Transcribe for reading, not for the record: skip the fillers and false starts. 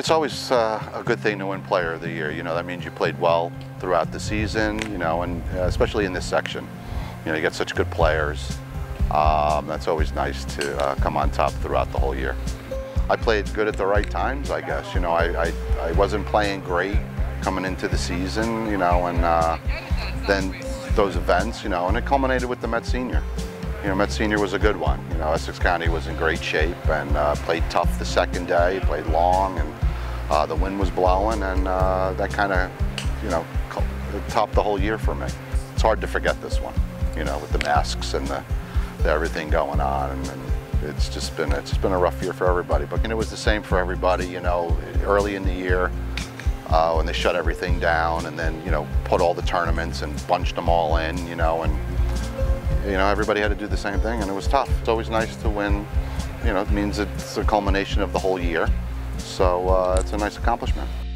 It's always a good thing to win Player of the Year. You know, that means you played well throughout the season, you know, and especially in this section. You know, you get such good players. That's always nice to come on top throughout the whole year. I played good at the right times, I guess. You know, I wasn't playing great coming into the season, you know, and then those events, you know, and it culminated with the Met Senior. You know, Met Senior was a good one. You know, Essex County was in great shape and played tough the second day, played long, and the wind was blowing, and that kind of, you know, topped the whole year for me. It's hard to forget this one, you know, with the masks and the everything going on, and it's just been a rough year for everybody. But it was the same for everybody, you know, early in the year when they shut everything down, and then, you know, put all the tournaments and bunched them all in, you know, and you know, everybody had to do the same thing, and it was tough. It's always nice to win. You know, it means it's a culmination of the whole year, so it's a nice accomplishment.